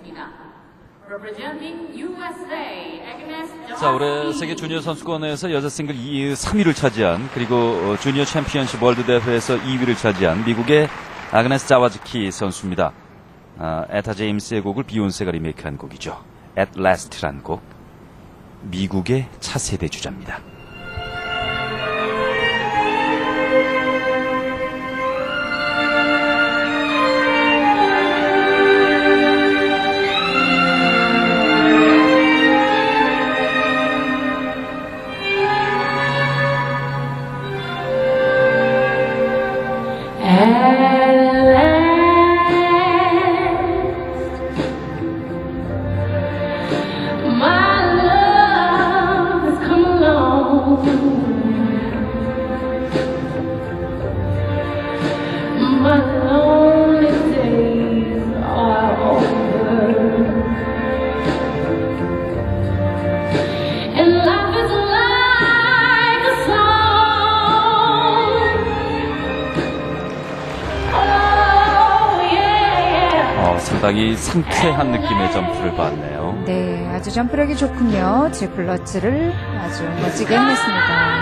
자, 올해 세계 주니어 선수권에서 여자 싱글 3위를 차지한, 그리고 주니어 챔피언십 월드 대회에서 2위를 차지한 미국의 아그네스 자와즈키 선수입니다. 에타 제임스의 곡을 비욘세가 리메이크한 곡이죠. At Last라는 곡. 미국의 차세대 주자입니다. 상당히 상쾌한 느낌의 점프를 봤네요. 네, 아주 점프력이 좋군요. 지플러츠를 아주 멋지게 해냈습니다.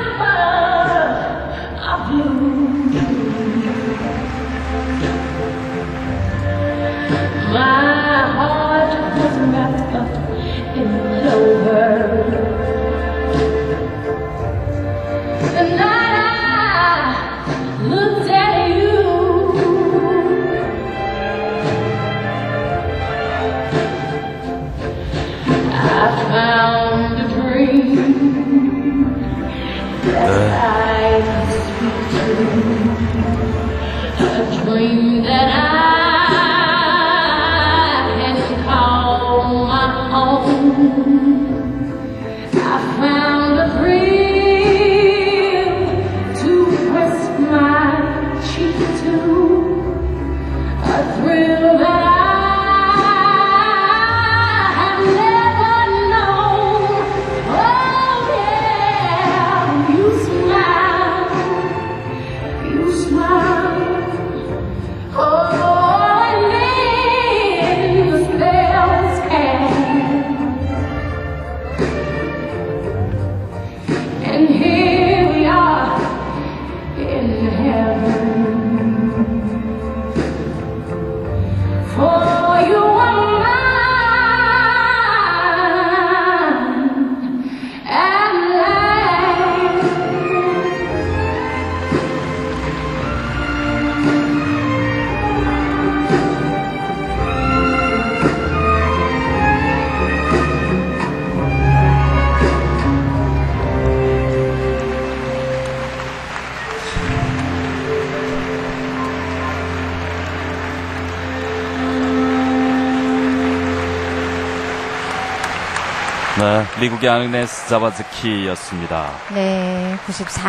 네, 미국의 아그네스 자와즈키였습니다. 네,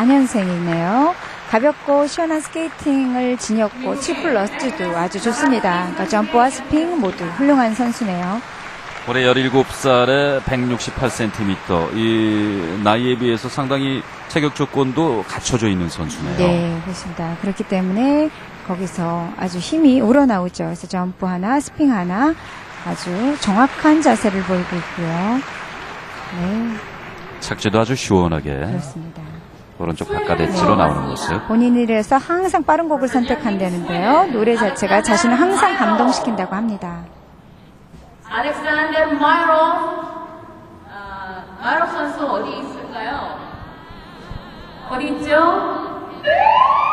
94년생이네요. 가볍고 시원한 스케이팅을 지녔고 치플러스도 아주 좋습니다. 그러니까 점프와 스핑 모두 훌륭한 선수네요. 올해 17살에 168cm, 이 나이에 비해서 상당히 체격 조건도 갖춰져 있는 선수네요. 네, 그렇습니다. 그렇기 때문에 거기서 아주 힘이 우러나오죠. 그래서 점프 하나, 스핑 하나 아주 정확한 자세를 보이고 있고요. 네, 착지도 아주 시원하게. 그렇습니다. 오른쪽 바깥 엣지로 나오는 모습. 본인이라서 항상 빠른 곡을 선택한다는데요. 노래 자체가 자신을 항상 감동시킨다고 합니다. 알렉산더 마이로 선수 어디 있을까요? 어디 있죠?